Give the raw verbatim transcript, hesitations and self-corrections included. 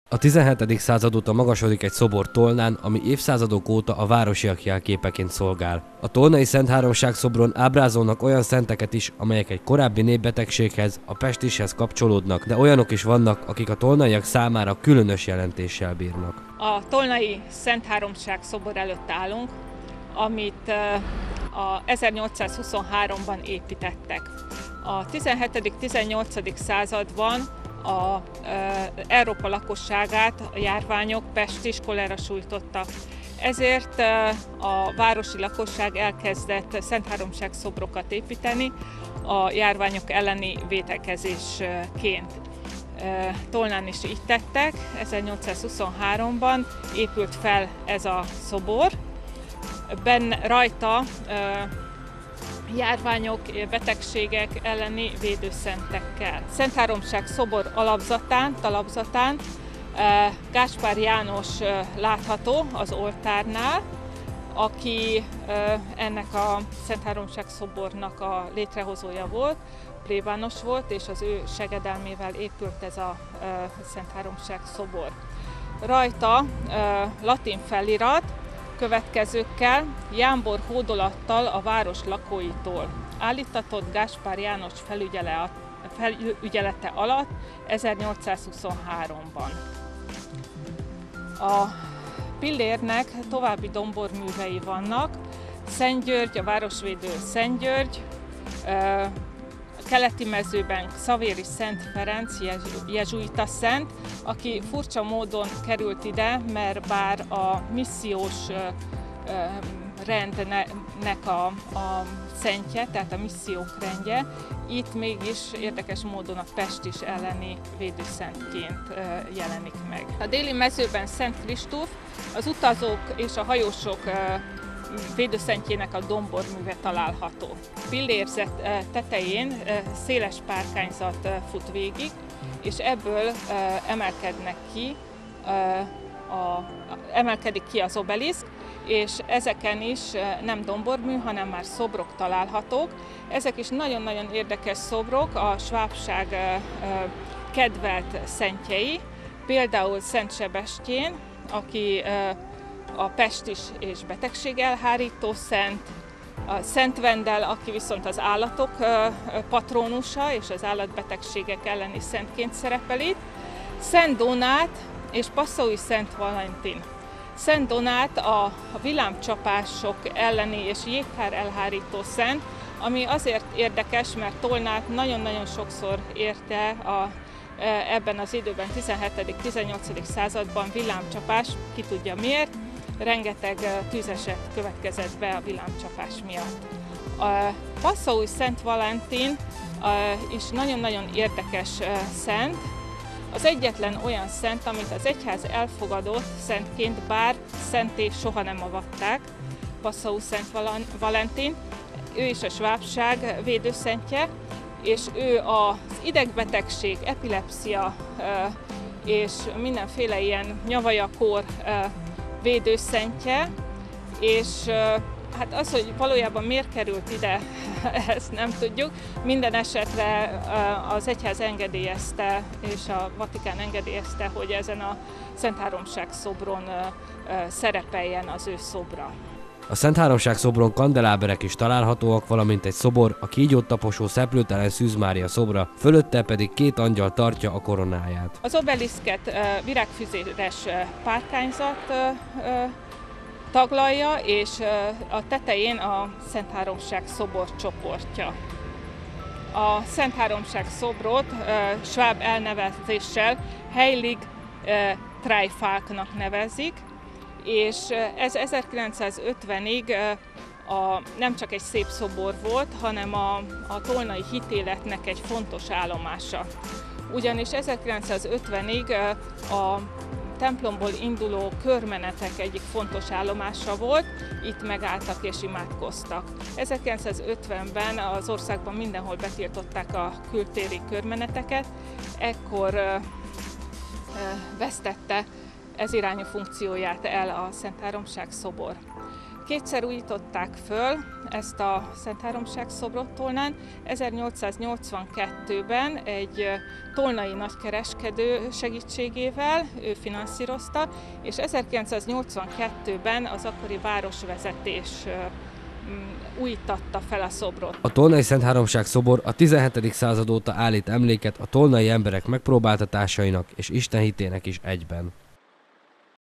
A tizenhetedik század óta magasodik egy szobor Tolnán, ami évszázadok óta a városiak jelképeként szolgál. A tolnai Szentháromság szobron ábrázolnak olyan szenteket is, amelyek egy korábbi népbetegséghez, a pestishez kapcsolódnak, de olyanok is vannak, akik a tolnaiak számára különös jelentéssel bírnak. A tolnai Szentháromság szobor előtt állunk, amit a ezernyolcszázhuszonháromban építettek. A tizenhetedik-tizennyolcadik században a e, Európa lakosságát a járványok, pest és kolera sújtottak. Ezért e, a városi lakosság elkezdett Szentháromság szobrokat építeni a járványok elleni védekezésként. E, Tolnán is így tettek, ezernyolcszázhuszonháromban épült fel ez a szobor. Benne rajta e, járványok, betegségek elleni védőszentekkel. Szentháromság szobor alapzatán, talapzatán Gáspár János látható az oltárnál, aki ennek a Szentháromság szobornak a létrehozója volt, plébános volt, és az ő segedelmével épült ez a Szentháromság szobor. Rajta latin felirat, következőkkel: Jámbor hódolattal a város lakóitól. Állítatott Gáspár János felügyelete alatt ezernyolcszázhuszonháromban. A pillérnek további domborművei vannak. Szent György, a városvédő Szent György, a keleti mezőben Xavéri Szent Ferenc, jezsuita szent, aki furcsa módon került ide, mert bár a missziós rendnek a, a szentje, tehát a missziók rendje, itt mégis érdekes módon a pestis elleni védőszentként jelenik meg. A déli mezőben Szent Kristóf, az utazók és a hajósok védőszentjének a domborműve található. Pillérzet tetején széles párkányzat fut végig, és ebből emelkednek ki, a, emelkedik ki az obeliszk, és ezeken is nem dombormű, hanem már szobrok találhatók. Ezek is nagyon-nagyon érdekes szobrok, a svábság kedvelt szentjei, például Szent Sebestyén, aki a pestis és betegség elhárító szent, a Szent Vendel, aki viszont az állatok patrónusa és az állatbetegségek elleni szentként szerepel itt, Szent Donát és Passaui Szent Valentin. Szent Donát a villámcsapások elleni és jégkár elhárító szent, ami azért érdekes, mert Tolnát nagyon-nagyon sokszor érte a, ebben az időben, tizenhetedik-tizennyolcadik században villámcsapás, ki tudja miért. Rengeteg tűzeset következett be a villámcsapás miatt. A Passaui Szent Valentin is nagyon-nagyon érdekes szent, az egyetlen olyan szent, amit az egyház elfogadott szentként, bár szenté soha nem avatták, Passaui Szent Valentin. Ő is a svábság védőszentje, és ő az idegbetegség, epilepszia és mindenféle ilyen nyavajakor védőszentje, és hát az, hogy valójában miért került ide, ezt nem tudjuk. Minden esetre az egyház engedélyezte, és a Vatikán engedélyezte, hogy ezen a Szentháromság szobron szerepeljen az ő szobra. A Szentháromság szobron kandeláberek is találhatóak, valamint egy szobor, a kígyót taposó Szeplőtelen Szűz Mária szobra, fölötte pedig két angyal tartja a koronáját. Az obeliszket virágfüzéres párkányzat taglalja, és a tetején a Szentháromság szobor csoportja. A Szentháromság szobrot sváb elnevezéssel Heilig Dreifalknak nevezik, és ez ezerkilencszázötvenig a, nem csak egy szép szobor volt, hanem a, a tolnai hitéletnek egy fontos állomása. Ugyanis ezerkilencszázötvenig a templomból induló körmenetek egyik fontos állomása volt, itt megálltak és imádkoztak. ezerkilencszázötvenben az országban mindenhol betiltották a kültéri körmeneteket, ekkor vesztette ez irányú funkcióját el a Szentháromság szobor. Kétszer újították föl ezt a Szent Háromság szobrot Tolnán. ezernyolcszáznyolcvankettőben egy tolnai nagykereskedő segítségével ő finanszírozta, és ezerkilencszáznyolcvankettőben az akkori városvezetés újítatta fel a szobrot. A tolnai Szent Háromság szobor a tizenhetedik század óta állít emléket a tolnai emberek megpróbáltatásainak és istenhitének is egyben.